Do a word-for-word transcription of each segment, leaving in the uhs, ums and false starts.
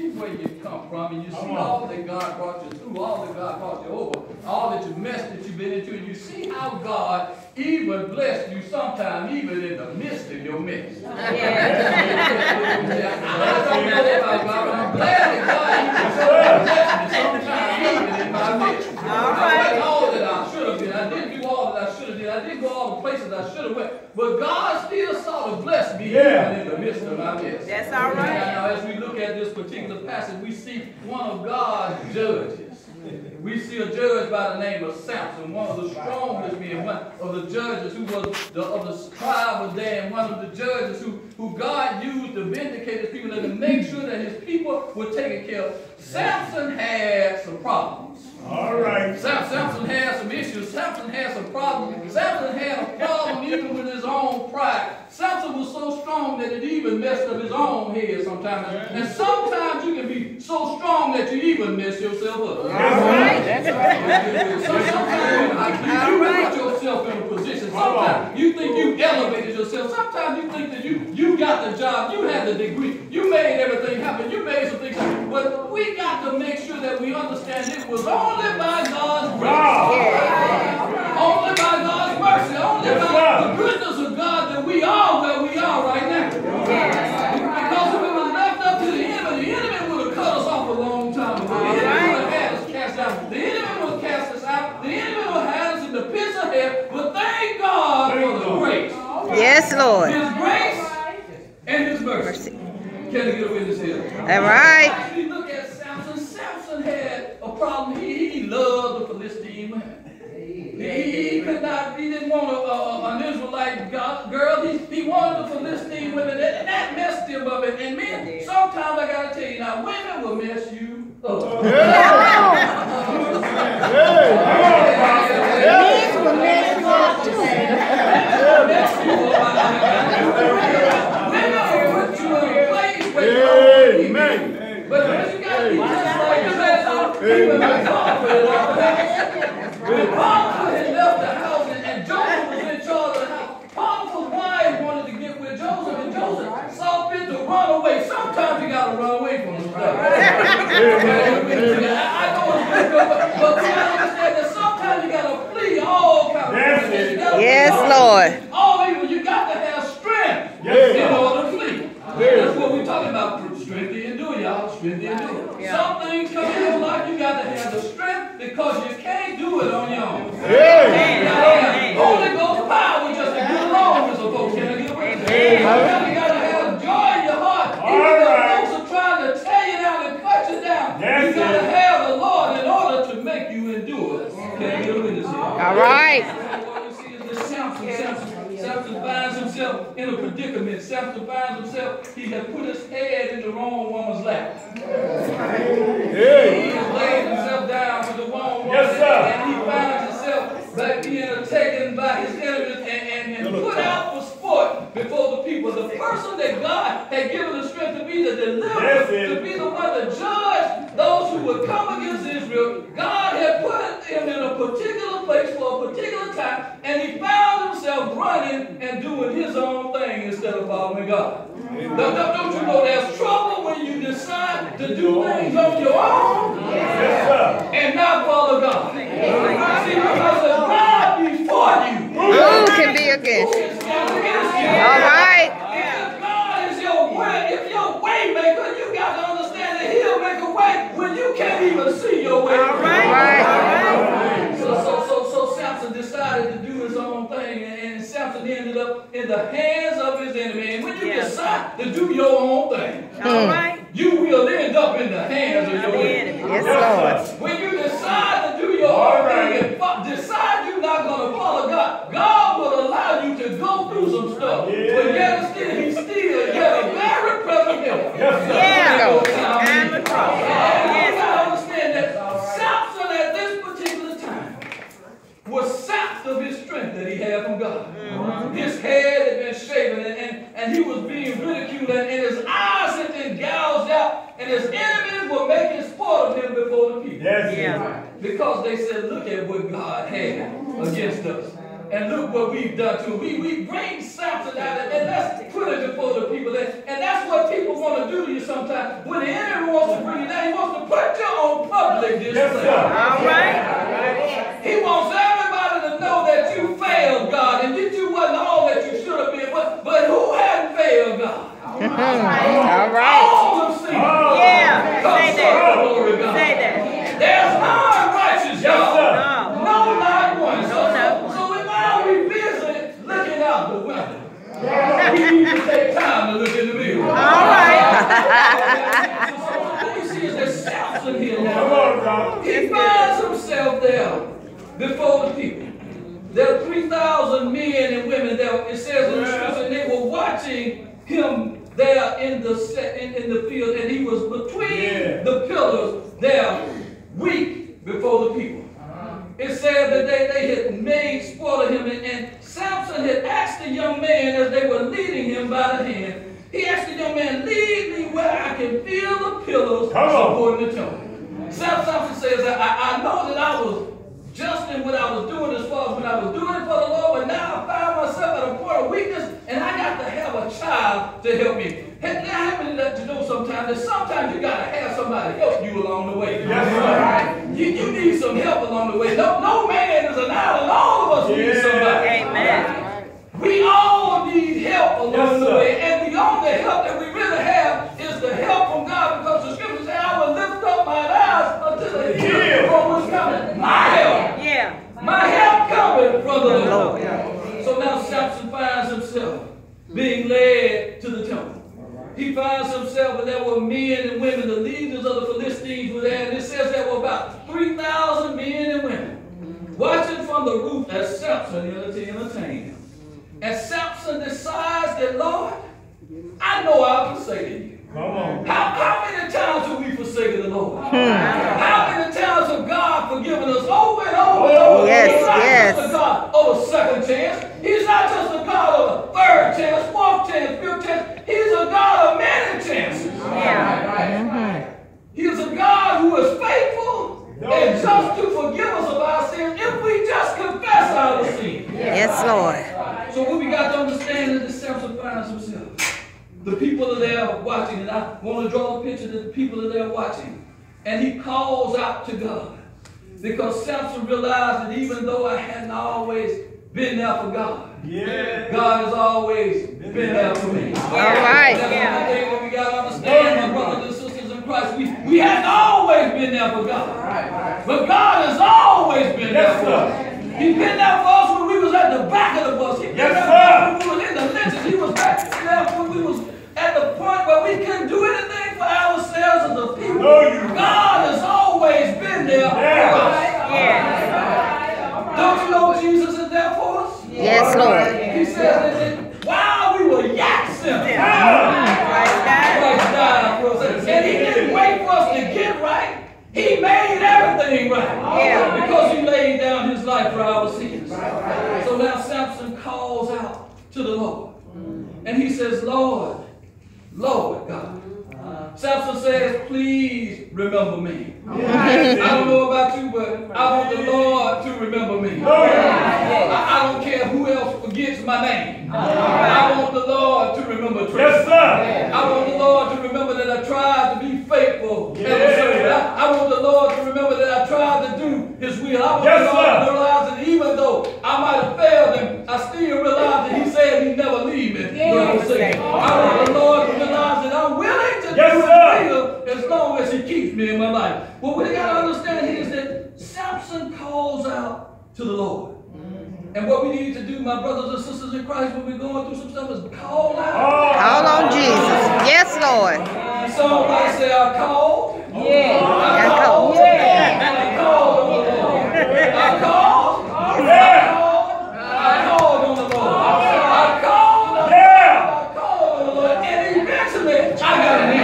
see where you come from, and you see all that God brought you through, all that God brought you over, all that you mess that you've been into, and you see how God even blessed you sometimes, even in the midst of your mess. Yeah. I don't know about God, but I'm glad that God even blessed me sometimes, even in my mess. All right. I did all that I should have been. I didn't do all that I should have did. I didn't go all the places I should have went. But God still sought to bless me yeah. even in the midst of my mess. That's all right. Now, as we look at this particular passage, we see one of God's judges. We see a judge by the name of Samson, one of the strongest men, one of the judges who was the, of the tribe of Dan, one of the judges who, who God used to vindicate his people and to make sure that his people were taken care of. Samson had some problems. All right. Sam, Samson had some issues. Samson had some problems. Samson had a problem even with his own pride. Samson was so strong that it even messed up his own head sometimes. And sometimes you can be so strong that you even mess yourself up. All right. That's right. So sometimes you, you right. put yourself in a position. Sometimes you think you elevated yourself. Sometimes you think that you, you got the job. You had the degree. You made everything happen. You made some things happen. But we got to make sure that we understand it was only by God's grace. Yeah. Only by God's mercy. Only yes, by the goodness of God that we are where we are right now. Yes. Because if it was left up to the enemy, the enemy would have cut us off a long time ago. The enemy right. would have had us cast out. The enemy would have cast us out. The enemy would have had us in the pits of hell. But thank God thank for the God. grace. Yes, Lord. His grace and His mercy. mercy. Can I get a witness here? All right. As we look at Samson, Samson had a problem. He, he loved the Philistine women. He, he could not, he didn't want a, a, an Israelite girl. He, he wanted the Philistine women, and that messed him up. And, and men, sometimes I got to tell you, now women will mess you up. Men will mess you up too. Mess you up. Women will put you in a place where you don't need. But when you got to be just like the rest, people will talk with it. When Potiphar had left the house and, and Joseph was in charge of the house, Potiphar's wife wanted to get with Joseph, and Joseph saw fit to run away. Sometimes you got to run away from the stuff. I know it's good, but, but you got to understand that sometimes you got to flee all kinds of things. Yes, Lord. All evil, you got to have strength yes. in order to flee. Yes. That's what we're talking about. Strength to endure, y'all. Strength to endure. Yeah. Some things come in your life, you got to have the strength because you can't do it on your own. Yeah. You got to have Holy Ghost power just to get along with some folks. Can I get away? Yeah. You got to have joy in your heart. All Even right. though folks are trying to tear you down and cut you down, yes, you got to have the Lord in order to make you endure. Can I get a witness here? All right. Samson, Samson, Samson finds himself in a predicament. Samson finds himself, he has put his head in the wrong woman's lap. Hey. He has laid himself down with the wrong woman. Yes, sir. And he finds himself back being taken by his enemies and, and, and put out for sport before the people. The person that God had given the strength to be the deliverer, to be the one to judge those who would come against Israel, God had put him in a particular place for a particular time, and he found himself running and doing his own thing instead of following God. Now, don't you know there's trouble when you decide to do things on your own yes, and not follow God? See, because if God before you, who can be against you? All right. If God is your way, if your way maker, you got to understand that He'll make a way when you can't even see your way. All right. All right. So, so, so, so Samson decided to do his own thing, and, and Samson ended up in the hands of his enemy. And when you yes. decide to do your own thing, all right, you will end up in the hands of your enemy. Yes, Lord. When you decide to do your own right. thing and decide you're not going to follow God, God will allow you to go through some stuff. Yeah. But yet still, He's still yet a very present help. Yes, yeah. And the cross. You got to understand that Samson at this particular time was sapped of his strength that he had from God. Mm-hmm. His head had been shaven, and, and, and he was being ridiculed, and, and his eyes had been gouged out, and his enemies were making sport of him before the people. Yes, yeah. Because they said, look at what God had against us. And look what we've done to him. We, we bring Samson out and let's put it before the people. And, and that's what people want to do to you sometimes. When the enemy wants to wants to put you on public display. Yes, sir. All right. He wants everybody to know that you failed God and that you wasn't all that you should have been. But, but who hadn't failed God? All right. All have sinned. Yeah. Come Say serve that. the Lord of God. Say that. There's none righteous, Yes, y'all. sir. No. No, not one. So, No, not one. so while we busy looking out the window, we need to take time to look in the mirror. All right. So what we see is that Samson here Come now. on, Rob. He finds himself there before the people. There are three thousand men and women there. It says in the scripture, and they were watching him there in the set, in, in the field, and he was between Yeah. the pillars there, weak before the people. It said that they, they had made sport of him, and, and Samson had asked the young man as they were leading him by the hand. He asked the young man, "Lead me where I can feel the pillars Come on. supporting the temple." Samson says, I, I know that I was just in what I was doing as far as when I was doing it for the Lord, but now I find myself at a point of weakness, and I got to have a child to help me. Hey, I happen to let you know sometimes that sometimes you got to have somebody help you along the way. Yes, sir. You, you need some help along the way. No, no man is an island. All of us need Yeah. somebody. Amen. We all need help along Yes, the sir. way. And the only help that we really have is the help from God, because the scripture says, "I will lift up my eyes unto the hill from which cometh my help." Yeah. My help cometh from the Lord. So now Samson finds himself being led to the temple. He finds himself, and there were men and women, the leaders of the Philistines were there, and it says there were about three thousand men and women watching from the roof as Samson entertained him. And Samson decides that, "Lord, I know I've forsaken you." Come on. How, how many times have we forsaken the Lord? How many times have God forgiven us over and over and over? Yes, He's not yes. just a God of a second chance. He's not just a God of a third chance, fourth chance, fifth chance. He's a God of many chances. Yeah. He is a God who is faithful and just to forgive us of our sins if we just confess our sins. Yes, Lord. So what we got to understand is that Samson finds himself. The people are there watching, and I want to draw a picture that the people are there watching. And he calls out to God. Because Samson realized that even though I hadn't always been there for God, Yeah. God has always been there for me. All right. That's Yeah. one thing that we got to understand, my brothers and sisters in Christ. We, we haven't always been there for God. But God has always been Yes, there for sir. us. He's been there for us when we was at the back of the bus. He's been Yes, there sir. when we was in the lynches. He was back there when we was at the point where we couldn't do anything for ourselves as a people. No, you- God has always been there Yeah. for us. Yeah. Don't you know Jesus is there for us? Yes, Lord. He says that, that while we were yet sinners, Praise God. Christ died for us. And he didn't wait for us to get right. He made everything right. Yeah. Because he laid down his life for our sins. So now Samson calls out to the Lord. And he says, "Lord, Lord God." Samson says, "Please remember me." I don't know about you, but I want the Lord to remember me. I, I don't care who else forgets my name. I want the Lord to remember Yes, Tracy. sir. I want the Lord to remember that I tried to be faithful Yeah. as a servant. I, I want the Lord to remember that I tried to do His will. I want Yes, the Lord sir. to realize that even though I might have failed Him, I still realize that He said He'd never leave me. nor forsake me. I want the Lord to realize that I'm willing to Yes, do sir. His will as long as He keeps me in my life. What we got to understand here is that Samson calls out to the Lord. And what we need to do, my brothers and sisters in Christ, when we're going through some stuff, is call out. Call on Jesus. Yes, Lord. Somebody say, "I called." Yeah. I I called. called. I called on the Lord. I called. I called. I called on the Lord. I called. I Yeah. I called on the Lord. And eventually, I got an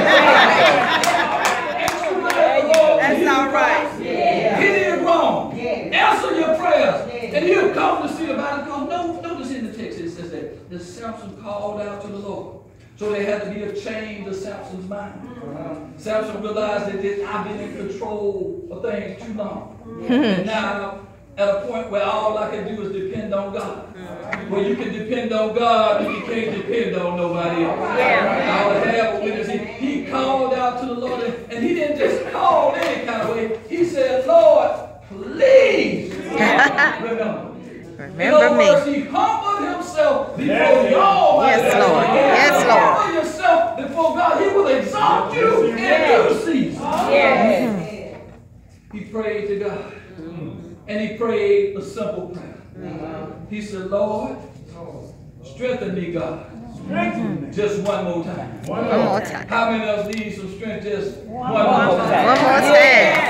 answer. That's all right. He did wrong. Answer your prayers. And he'll come to see about it. Because no, notice in the text it says that, that Samson called out to the Lord. So there had to be a change of Samson's mind. Samson realized that, that I've been in control of things too long. And now at a point where all I can do is depend on God. Well, you can depend on God, but you can't depend on nobody else. Yeah. I would have a witness. He, he called out to the Lord, and, and he didn't just all any kind of way. He said, Lord, please remember. Remember In other me. words, he humbled himself before the Almighty. Yes, Lord. Yes, You Lord. humble yourself before God, he will exalt you in due season. Yes. He prayed to God. And he prayed a simple prayer. He said, Lord, strengthen me, God. Just one more time. One more time. How many of us need some strength just one more time? One more time.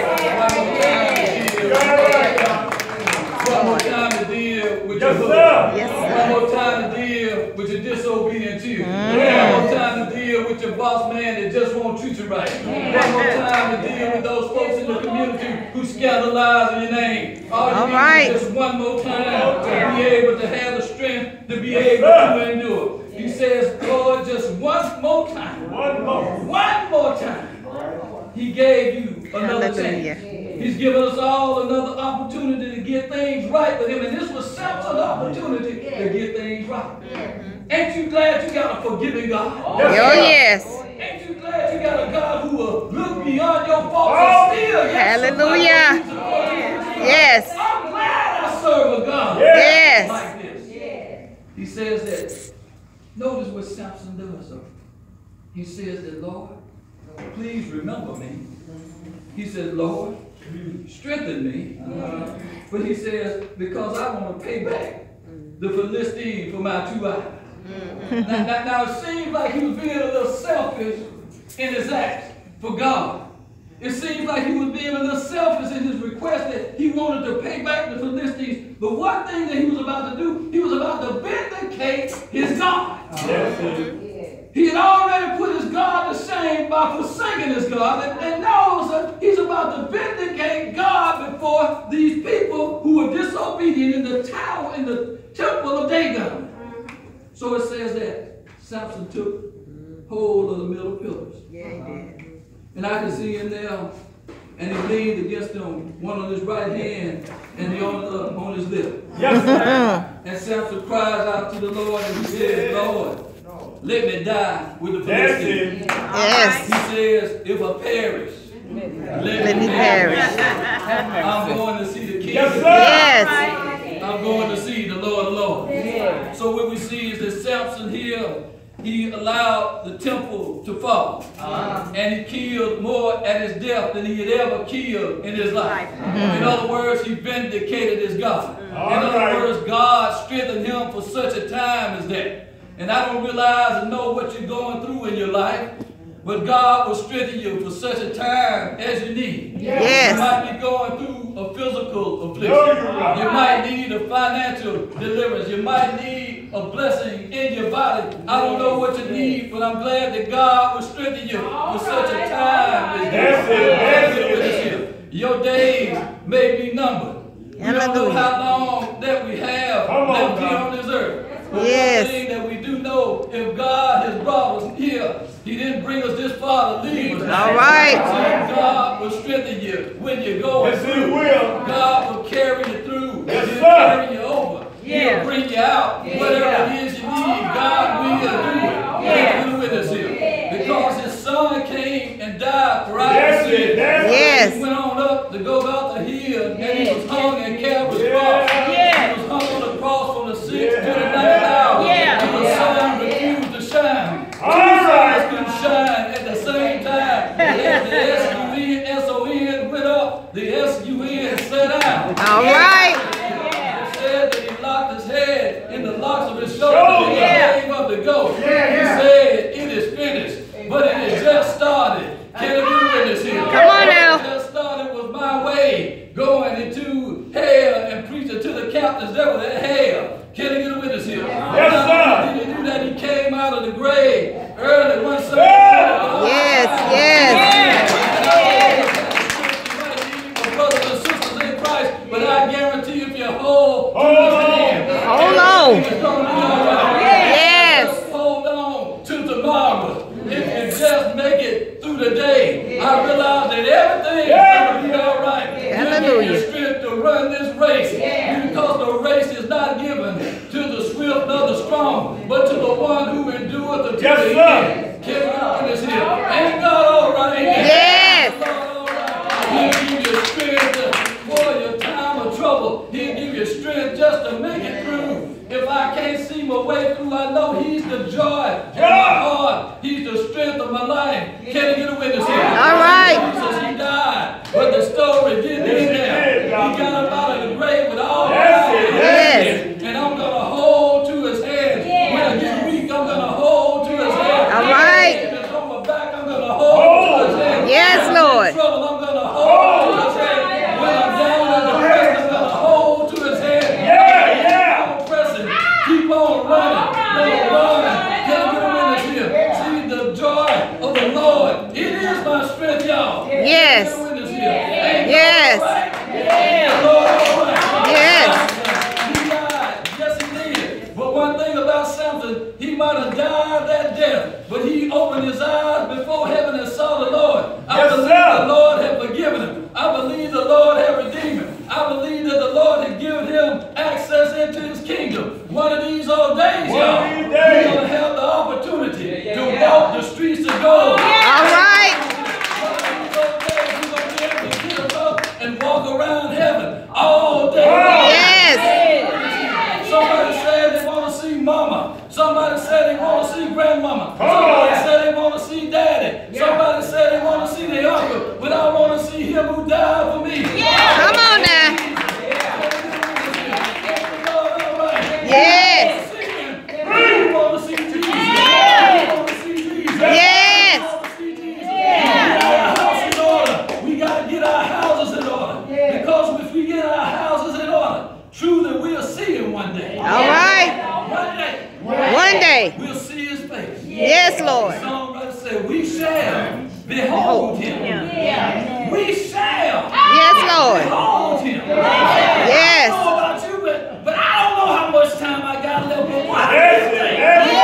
One more time to deal with your hood. Yes, One sir. more time to deal with your disobedient children. One more time to deal with your boss man that just won't treat you right. One more time to deal with those folks in the community who scandalize your name. All you All need right. is just one more time to be able to have the strength to be able to endure. He says, Lord, just one more time. One more. One more time. He gave you another Hallelujah. chance. He's given us all another opportunity to get things right with him. And this was Samson's opportunity to get things right. Ain't you glad you got a forgiving God? Oh, yes. Ain't you glad you got a God who will look beyond your faults and still? Yes, Hallelujah. somebody- Yes. I'm glad I serve a God Yes. like this. He says that, notice what Samson does. Though. He says that, Lord, please remember me. He says, Lord, strengthen me. But he says, because I want to pay back the Philistine for my two eyes. Now, now, now it seems like he was being a little selfish in his acts for God. It seems like he was being a little selfish in his request that he wanted to pay back the Philistines. But one thing that he was about to do, he was about to vindicate his God. He had already put his God to shame by forsaking his God. And, and now that he's about to vindicate God before these people who were disobedient in the tower, in the temple of Dagon. So it says that Samson took hold of the middle pillars. Yeah, he did. And I can see him there, and he leaned against them, one on his right hand and the other on his lip. Yes, sir. And Samson cries out to the Lord and he says, Lord, let me die with the That's Philistines. it. Yes. He says, if I perish, let, Let me perish. I'm going to see the King. Yes, sir. Yes. I'm going to see the Lord alone. So what we see is that Samson here, he allowed the temple to fall. Uh-huh. And he killed more at his death than he had ever killed in his life. Mm-hmm. In other words, he vindicated his God. All in other right. words, God strengthened him for such a time as that. And I don't realize and know what you're going through in your life, but God will strengthen you for such a time as you need. Yes. You might be going through a physical affliction. No, you're right. You might need a financial deliverance. You might need a blessing in your body. I don't know what you need, but I'm glad that God will strengthen you for such a time as That's it. this. That's it. Your days may be numbered. We don't know Hallelujah. how long that we have Come on, left here God. on this earth. But Yes. one thing that we do know, if God has brought us here, he didn't bring us this far to leave us. All right. So God will strengthen you when you're going Yes, he through. will. God will carry you through. Yes, He'll sir. carry you over. Yeah. He'll bring you out. Whatever it is you need, God will do it. Yeah. He'll do with us here. Because his son came and died for our That's it. sins. That's it. Yes. He went on up to Golgotha Hill, and he was Yes. hung at Calvary's Yeah. cross. Yeah. He was hung on the cross from the sixth Yeah. to the ninth hour. Yeah. And the sun refused to shine. All Two right. suns couldn't shine at the same time. And as the S U N, S O N went up, the S U N sat down. All right. It said that he locked his head in the locks of his Shoulder. shoulders and he Yeah. gave up the ghost. Yeah, He yeah. said, it is finished. But it has just started. Can I do witness here? Come on now. What just started was my way going into hell and preaching to the captains that were in hell. Can I get a witness here? Yes, Not sir. only did he do that, he came out of the grave early one Sunday. Yeah. Yes, yes. Brothers and sisters in Christ, but I guarantee if you hold to Hold his on. hand, Hold on. it's gonna be all right. Yes. Just hold on to tomorrow. If you just make it through the day, I realize that everything Yeah. is going to be all right. Hallelujah. You need the strength to run this race because the race is not given to the swift nor the strong, but to the one who endureth until Yes, the sir. end. Can we witness here? Ain't God all right? Yes. Ain't God all right? with y'all. Yes. Ain't no witness here. Ain't Yes. God all right? Ain't the Lord all right? Yes. He died. Yes, he did. But one thing about Samson, he might have died that death, but he opened his eyes before heaven and saw the Lord. I Yes, believe sir. the Lord had forgiven him. I believe the Lord had redeemed him. I believe that the Lord had given him access into his kingdom. One of these old days, One y'all, of these we're days. going to have the opportunity to walk the streets of gold. All right. One of these old days, we're going to be able to get up and walk around heaven all day long. Yes. Somebody said they want to see mama. Somebody said they want to see grandmama. Come Somebody on. said they want to see daddy. Somebody said they want to see their uncle. But I want to see him who died for me. Come on now. Yes. We want to see Jesus. We want to see Jesus. Yes. We want to see Jesus. We get our house in order. We got to get our houses in order. Because if we get our houses in order, truly we'll see him one day. All right. One day. One day. We'll see his face. Yes, Lord. The songwriter said, we shall behold him. We shall Yes, Lord. behold him. I don't Yes. know about you, but, but I don't know how much time I got left. But one Yes, of these days,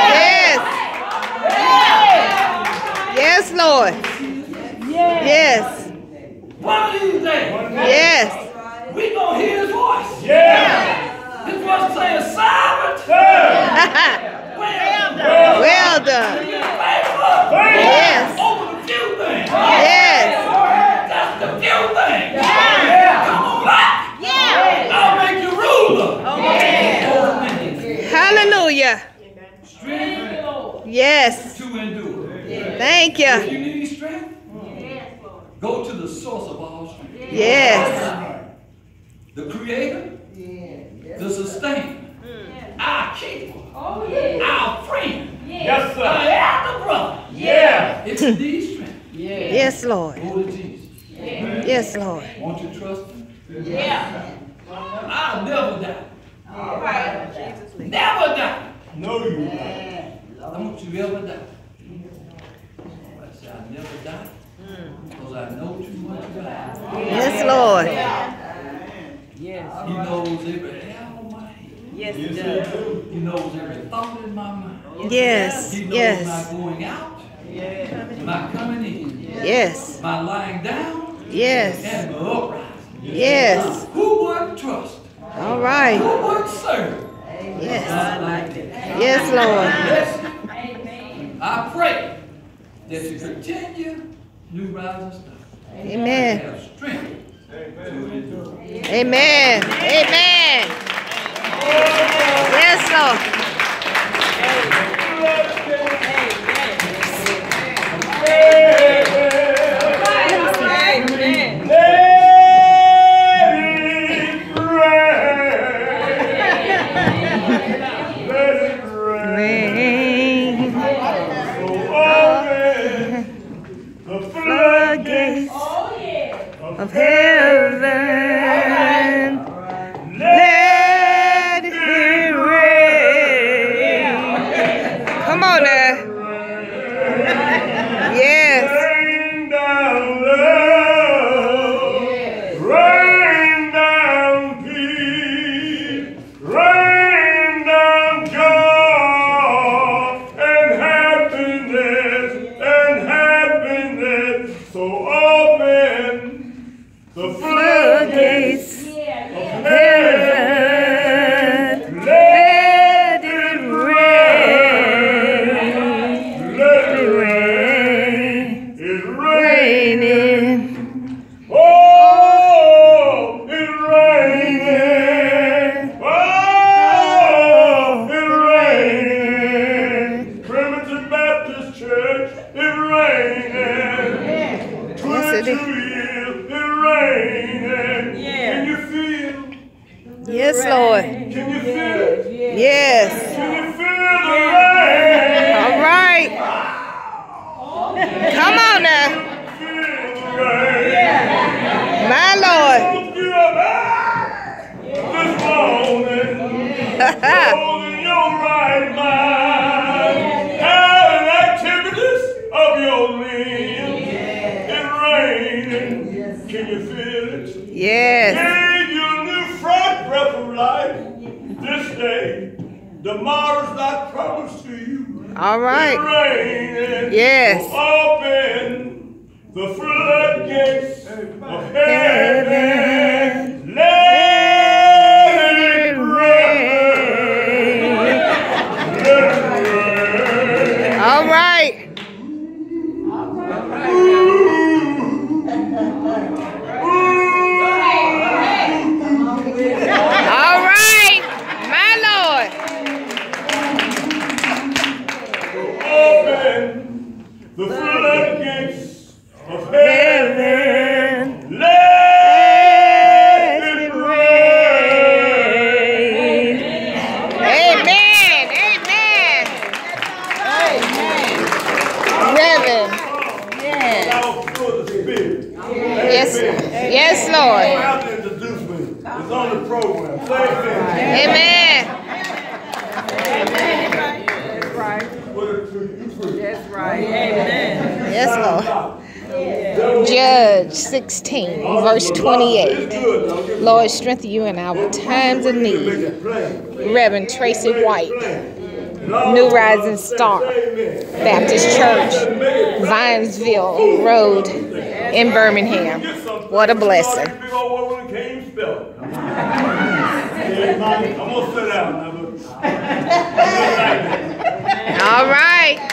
Yes. Yes, Lord. Yes. one of these days, Yes. we gonna hear his voice. Yeah. His voice saying, servant, Sir. well done. Well done. You've been faithful Yes. over the few things. Yes. That's the few things. Yeah. Come on back. I'll make you ruler. Over many. Hallelujah. Strength Yes. to endure. Thank If you. you need strength, go to the source of all strength. Yes. The creator, the sustainer, our keeper, our friend, Yes, our sir. elder brother. Yeah. If you need strength, Yes, Lord. go to Jesus. Yes, Lord. Won't you trust him? I'll never die. Never die. No, you. Don't you ever die. I say, I'll never die because I know too much about him. Yes, Lord. He knows every hair on my head. Yes, you do. He knows every thought in my mind. Yes. He knows Yes. my going out, my coming in, Yes. my lying down, Yes. and my uprising. Yes. Who wouldn't trust? All right. Who wouldn't serve? Yes. God like that. Yes, Lord. Listen, I pray that you continue new rising stuff. Amen. Have strength to endure. Amen. Amen. Yes, Lord. Rain. The floodgates Of heaven. Let it rain. Come on now. Yes. Rain down love, rain down peace, rain down joy and happiness and happiness. So open the floodgates Floodgates of of heaven. heaven. Let Let it rain. let it rain. It's raining. Raining. Oh, it's raining. Oh, it's raining. Primitive Baptist Church, it's raining. Yes, it twenty-two is. years, it's raining. Can you feel? Yes, Lord. Can you feel? Yes. Can you feel the rain? All right. Come on now. Feel the rain. My Lord. Don't give up this morning. Hold in your right mind. Have activities of your limbs. It's raining. Can you feel it? Yes. Gave you a new fresh breath of life this day. Tomorrow's not promised to you. All right. It's raining. Yes. Open the floodgates of heaven. Let it rain. Let it rain. All right. All right. My Lord. Open the floodgates of heaven. Let it rain. Amen. Amen. Reverend. Now feel the Spirit. Yes. Yes, You Lord. don't have to introduce me. It's on the program. Say amen. Amen. What it to you? Yes, Lord. Judge sixteen, verse twenty-eight. Lord, strengthen you in our times of need. Reverend Tracy White, New Rising Star Baptist Church, Vinesville Road in Birmingham. What a blessing. I'm gonna sit down now. All right.